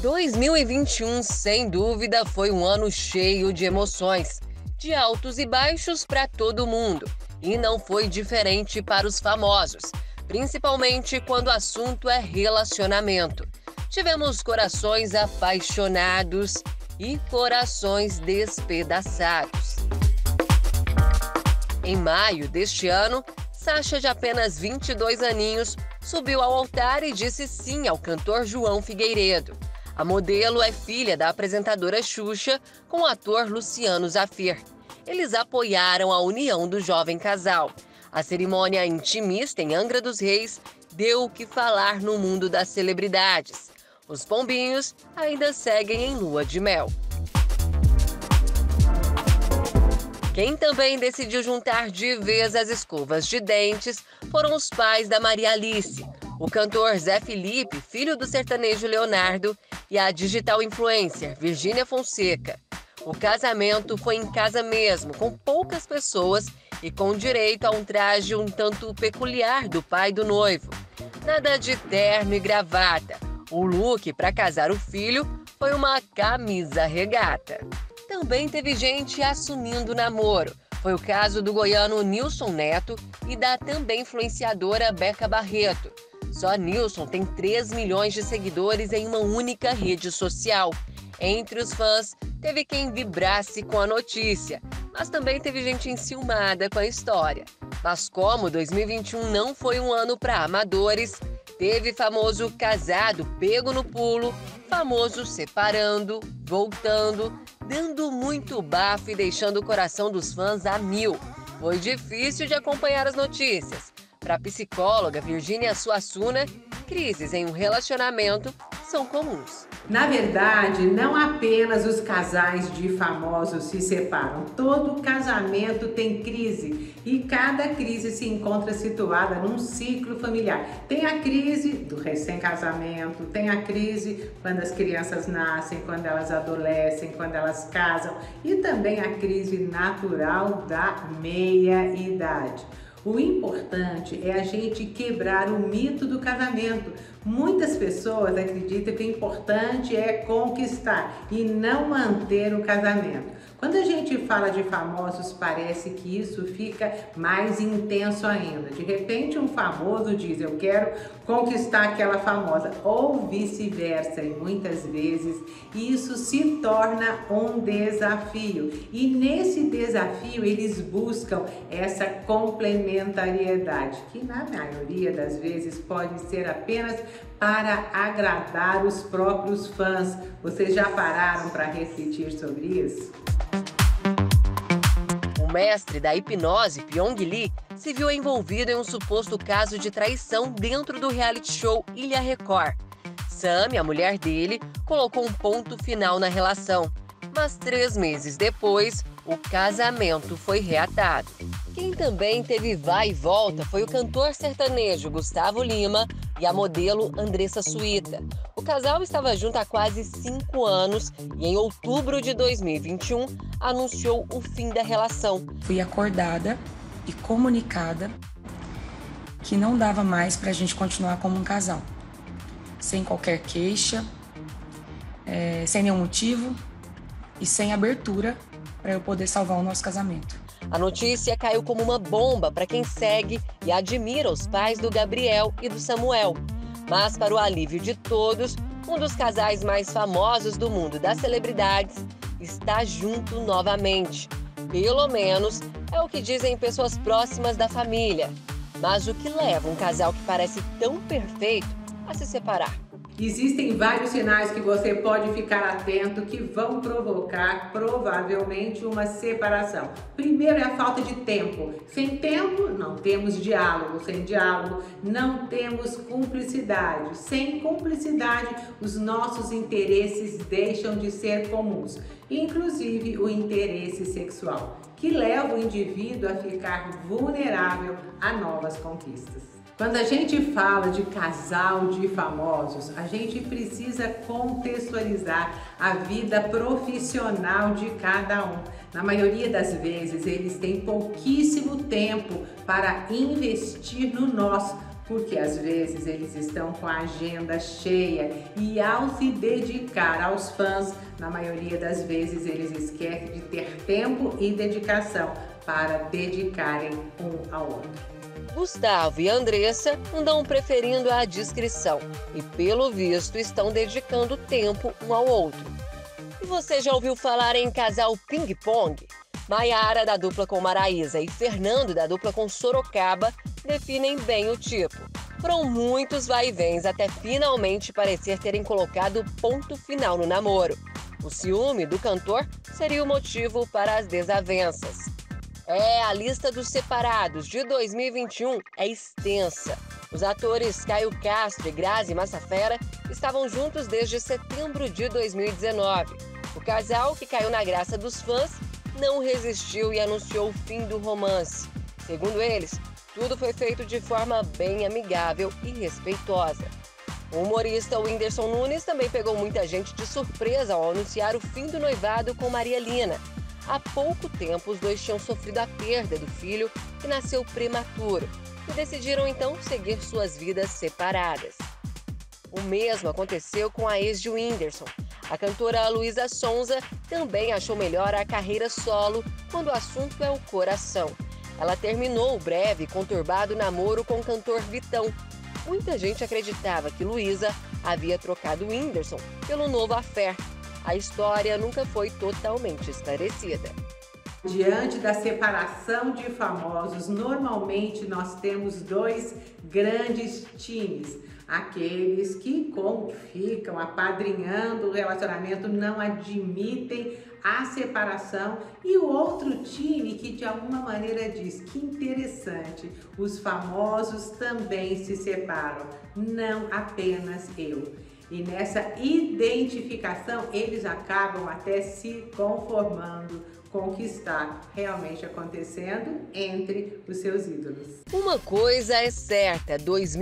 2021, sem dúvida, foi um ano cheio de emoções, de altos e baixos para todo mundo. E não foi diferente para os famosos, principalmente quando o assunto é relacionamento. Tivemos corações apaixonados e corações despedaçados. Em maio deste ano, Sasha, de apenas 22 aninhos, subiu ao altar e disse sim ao cantor João Figueiredo. A modelo é filha da apresentadora Xuxa com o ator Luciano Zaffir. Eles apoiaram a união do jovem casal. A cerimônia intimista em Angra dos Reis deu o que falar no mundo das celebridades. Os pombinhos ainda seguem em lua de mel. Quem também decidiu juntar de vez as escovas de dentes foram os pais da Maria Alice, o cantor Zé Felipe, filho do sertanejo Leonardo, e a digital influencer Virgínia Fonseca. O casamento foi em casa mesmo, com poucas pessoas e com direito a um traje um tanto peculiar do pai do noivo. Nada de terno e gravata. O look para casar o filho foi uma camisa regata. Também teve gente assumindo namoro. Foi o caso do goiano Nilson Neto e da também influenciadora Beca Barreto. Só Nilson tem 3 milhões de seguidores em uma única rede social. Entre os fãs, teve quem vibrasse com a notícia, mas também teve gente enciumada com a história. Mas como 2021 não foi um ano para amadores, teve famoso casado pego no pulo, famoso separando, voltando, dando muito bafo e deixando o coração dos fãs a mil. Foi difícil de acompanhar as notícias. Para a psicóloga Virgínia Suassuna, crises em um relacionamento são comuns. Na verdade, não apenas os casais de famosos se separam. Todo casamento tem crise e cada crise se encontra situada num ciclo familiar. Tem a crise do recém-casamento, tem a crise quando as crianças nascem, quando elas adolescem, quando elas casam e também a crise natural da meia-idade. O importante é a gente quebrar o mito do casamento. Muitas pessoas acreditam que o importante é conquistar e não manter o casamento. Quando a gente fala de famosos, parece que isso fica mais intenso ainda. De repente, um famoso diz, eu quero conquistar aquela famosa, ou vice-versa. E muitas vezes isso se torna um desafio. E nesse desafio, eles buscam essa complementariedade, que na maioria das vezes pode ser apenas para agradar os próprios fãs. Vocês já pararam para refletir sobre isso? O mestre da hipnose, Pyong Lee, se viu envolvido em um suposto caso de traição dentro do reality show Ilha Record. Sammy, a mulher dele, colocou um ponto final na relação. Mas 3 meses depois, o casamento foi reatado. Quem também teve vai e volta foi o cantor sertanejo Gustavo Lima e a modelo Andressa Suíta. O casal estava junto há quase 5 anos e em outubro de 2021 anunciou o fim da relação. Fui acordada e comunicada que não dava mais para a gente continuar como um casal. Sem qualquer queixa, sem nenhum motivo e sem abertura para eu poder salvar o nosso casamento. A notícia caiu como uma bomba para quem segue e admira os pais do Gabriel e do Samuel. Mas, para o alívio de todos, um dos casais mais famosos do mundo das celebridades está junto novamente. Pelo menos é o que dizem pessoas próximas da família. Mas o que leva um casal que parece tão perfeito a se separar? Existem vários sinais que você pode ficar atento que vão provocar provavelmente uma separação. Primeiro é a falta de tempo. Sem tempo, não temos diálogo. Sem diálogo, não temos cumplicidade. Sem cumplicidade, os nossos interesses deixam de ser comuns, inclusive o interesse sexual, que leva o indivíduo a ficar vulnerável a novas conquistas. Quando a gente fala de casal de famosos, a gente precisa contextualizar a vida profissional de cada um. Na maioria das vezes, eles têm pouquíssimo tempo para investir no nosso, porque às vezes eles estão com a agenda cheia e ao se dedicar aos fãs, na maioria das vezes eles esquecem de ter tempo e dedicação para dedicarem um ao outro. Gustavo e Andressa andam preferindo a discrição e, pelo visto, estão dedicando tempo um ao outro. E você já ouviu falar em casal ping-pong? Maiara, da dupla com Maraísa, e Fernando, da dupla com Sorocaba, definem bem o tipo. Foram muitos vai-e-vens até finalmente parecer terem colocado ponto final no namoro. O ciúme do cantor seria o motivo para as desavenças. A lista dos separados de 2021 é extensa. Os atores Caio Castro e Grazi Massafera estavam juntos desde setembro de 2019. O casal, que caiu na graça dos fãs, não resistiu e anunciou o fim do romance. Segundo eles, tudo foi feito de forma bem amigável e respeitosa. O humorista Whindersson Nunes também pegou muita gente de surpresa ao anunciar o fim do noivado com Maria Lina. Há pouco tempo, os dois tinham sofrido a perda do filho, que nasceu prematuro, e decidiram então seguir suas vidas separadas. O mesmo aconteceu com a ex de Whindersson. A cantora Luísa Sonza também achou melhor a carreira solo quando o assunto é o coração. Ela terminou o breve e conturbado namoro com o cantor Vitão. Muita gente acreditava que Luísa havia trocado Whindersson pelo novo affair. A história nunca foi totalmente esclarecida. Diante da separação de famosos, normalmente nós temos dois grandes times. Aqueles que ficam apadrinhando o relacionamento, não admitem a separação, e o outro time que de alguma maneira diz que interessante, os famosos também se separam, não apenas eu. E nessa identificação eles acabam até se conformando com o que está realmente acontecendo entre os seus ídolos. Uma coisa é certa,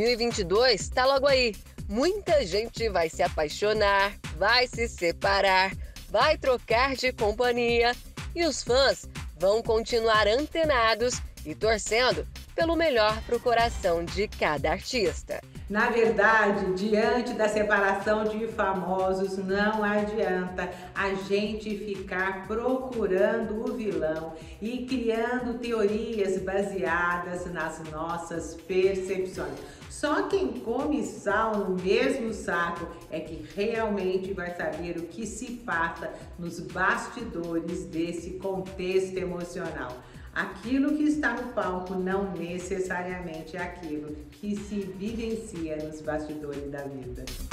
2022 está logo aí. Muita gente vai se apaixonar, vai se separar, vai trocar de companhia e os fãs vão continuar antenados e torcendo pelo melhor para o coração de cada artista. Na verdade, diante da separação de famosos, não adianta a gente ficar procurando o vilão e criando teorias baseadas nas nossas percepções. Só quem come sal no mesmo saco é que realmente vai saber o que se passa nos bastidores desse contexto emocional. Aquilo que está no palco não necessariamente é aquilo que se vivencia nos bastidores da vida.